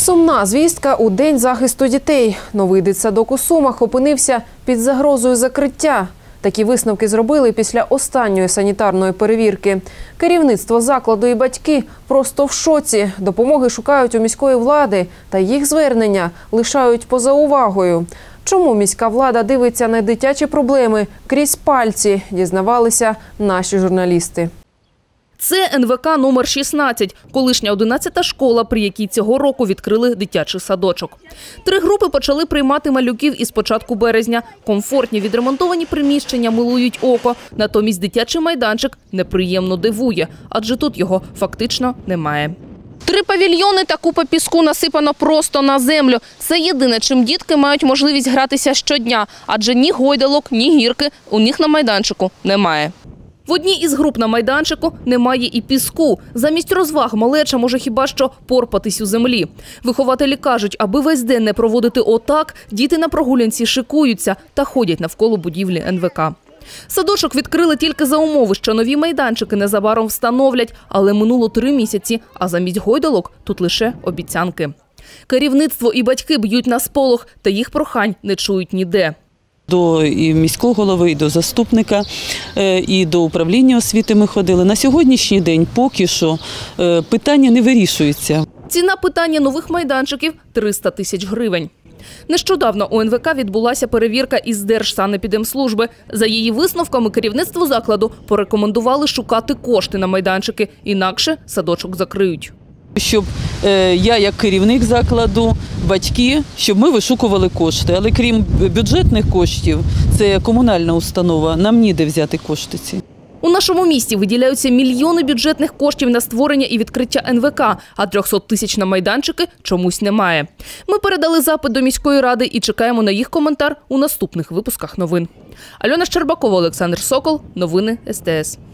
Сумна звістка у День захисту дітей. Новий дитсадок у Сумах опинився під загрозою закриття. Такі висновки зробили після останньої санітарної перевірки. Керівництво закладу і батьки просто в шоці. Допомоги шукають у міської влади, та їх звернення лишають поза увагою. Чому міська влада дивиться на дитячі проблеми крізь пальці, дізнавалися наші журналісти. Це НВК номер 16, колишня 11-та школа, при якій цього року відкрили дитячий садочок. 3 групи почали приймати малюків із початку березня. Комфортні відремонтовані приміщення милують око, натомість дитячий майданчик неприємно дивує, адже тут його фактично немає. 3 павільйони та купа піску насипано просто на землю. Це єдине, чим дітки мають можливість гратися щодня, адже ні гойдалок, ні гірки у них на майданчику немає. В одній із груп на майданчику немає і піску. Замість розваг малеча може хіба що порпатись у землі. Вихователі кажуть, аби весь день не проводити отак, діти на прогулянці шикуються та ходять навколо будівлі НВК. Садочок відкрили тільки за умови, що нові майданчики незабаром встановлять, але минуло 3 місяці, а замість гойдалок тут лише обіцянки. Керівництво і батьки б'ють на сполох, та їх прохань не чують ніде. До і міського голови, і до заступника, і до управління освіти ми ходили. На сьогоднішній день поки що питання не вирішується. Ціна питання нових майданчиків – 300 тисяч гривень. Нещодавно у НВК відбулася перевірка із Держсанепідемслужби. За її висновками керівництву закладу порекомендували шукати кошти на майданчики, інакше садочок закриють. Щоб я, як керівник закладу, батьки, щоб ми вишукували кошти. Але крім бюджетних коштів, це комунальна установа, нам ніде взяти кошти ці. У нашому місті виділяються мільйони бюджетних коштів на створення і відкриття НВК, а 300 тисяч на майданчики чомусь немає. Ми передали запит до міської ради і чекаємо на їх коментар у наступних випусках новин. Альона Щербакова, Олександр Сокол. Новини СТС.